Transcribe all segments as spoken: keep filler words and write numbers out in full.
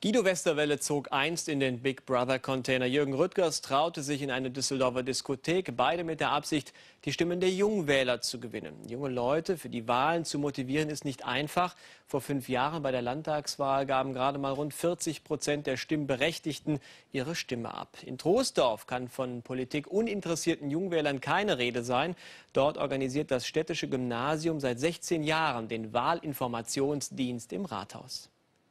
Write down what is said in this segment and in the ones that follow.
Guido Westerwelle zog einst in den Big Brother Container. Jürgen Rüttgers traute sich in eine Düsseldorfer Diskothek, beide mit der Absicht, die Stimmen der Jungwähler zu gewinnen. Junge Leute für die Wahlen zu motivieren ist nicht einfach. Vor fünf Jahren bei der Landtagswahl gaben gerade mal rund vierzig Prozent der Stimmberechtigten ihre Stimme ab. In Troisdorf kann von Politik uninteressierten Jungwählern keine Rede sein. Dort organisiert das städtische Gymnasium seit sechzehn Jahren den Wahlinformationsdienst im Rathaus.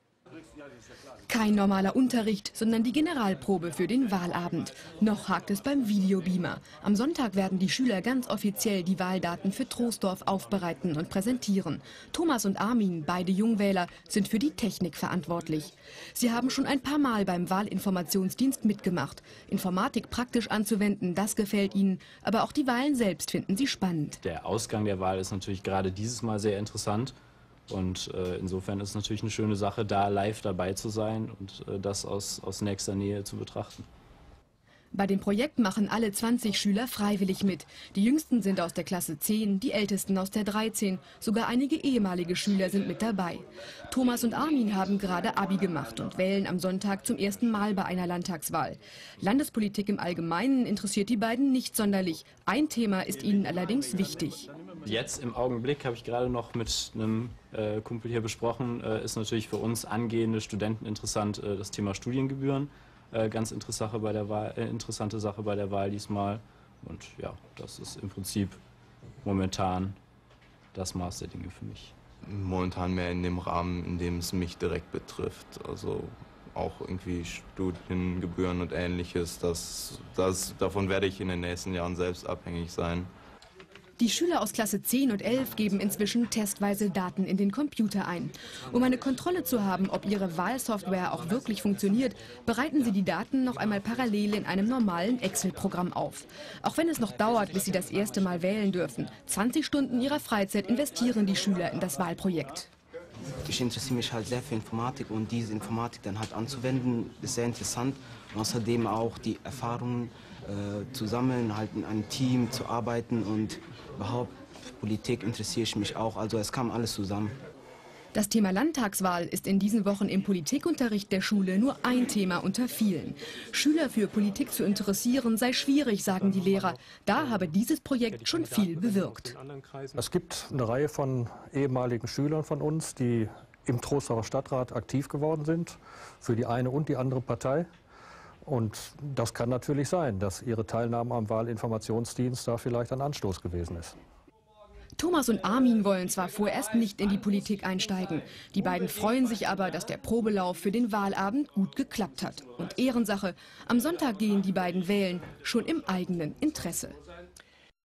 Kein normaler Unterricht, sondern die Generalprobe für den Wahlabend. Noch hakt es beim Videobeamer. Am Sonntag werden die Schüler ganz offiziell die Wahldaten für Troisdorf aufbereiten und präsentieren. Thomas und Armin, beide Jungwähler, sind für die Technik verantwortlich. Sie haben schon ein paar Mal beim Wahlinformationsdienst mitgemacht. Informatik praktisch anzuwenden, das gefällt ihnen. Aber auch die Wahlen selbst finden sie spannend. Der Ausgang der Wahl ist natürlich gerade dieses Mal sehr interessant. Und äh, insofern ist es natürlich eine schöne Sache, da live dabei zu sein und äh, das aus, aus nächster Nähe zu betrachten. Bei dem Projekt machen alle zwanzig Schüler freiwillig mit. Die Jüngsten sind aus der Klasse zehn, die Ältesten aus der dreizehn. Sogar einige ehemalige Schüler sind mit dabei. Thomas und Armin haben gerade Abi gemacht und wählen am Sonntag zum ersten Mal bei einer Landtagswahl. Landespolitik im Allgemeinen interessiert die beiden nicht sonderlich. Ein Thema ist ihnen allerdings wichtig. Jetzt im Augenblick, habe ich gerade noch mit einem äh, Kumpel hier besprochen, äh, ist natürlich für uns angehende Studenten interessant äh, das Thema Studiengebühren. Äh, ganz interessante, bei der Wahl, äh, interessante Sache bei der Wahl diesmal. Und ja, das ist im Prinzip momentan das Maß der Dinge für mich. Momentan mehr in dem Rahmen, in dem es mich direkt betrifft. Also auch irgendwie Studiengebühren und Ähnliches. Das, das, davon werde ich in den nächsten Jahren selbst abhängig sein. Die Schüler aus Klasse zehn und elf geben inzwischen testweise Daten in den Computer ein. Um eine Kontrolle zu haben, ob ihre Wahlsoftware auch wirklich funktioniert, bereiten sie die Daten noch einmal parallel in einem normalen Excel-Programm auf. Auch wenn es noch dauert, bis sie das erste Mal wählen dürfen. zwanzig Stunden ihrer Freizeit investieren die Schüler in das Wahlprojekt. Ich interessiere mich halt sehr für Informatik und diese Informatik dann halt anzuwenden, ist sehr interessant. Und außerdem auch die Erfahrungen äh, zu sammeln, halt in einem Team zu arbeiten und überhaupt Politik interessiere ich mich auch. Also es kam alles zusammen. Das Thema Landtagswahl ist in diesen Wochen im Politikunterricht der Schule nur ein Thema unter vielen. Schüler für Politik zu interessieren sei schwierig, sagen die Lehrer. Da habe dieses Projekt schon viel bewirkt. Es gibt eine Reihe von ehemaligen Schülern von uns, die im Troisdorfer Stadtrat aktiv geworden sind, für die eine und die andere Partei. Und das kann natürlich sein, dass ihre Teilnahme am Wahlinformationsdienst da vielleicht ein Anstoß gewesen ist. Thomas und Armin wollen zwar vorerst nicht in die Politik einsteigen. Die beiden freuen sich aber, dass der Probelauf für den Wahlabend gut geklappt hat. Und Ehrensache, am Sonntag gehen die beiden wählen, schon im eigenen Interesse.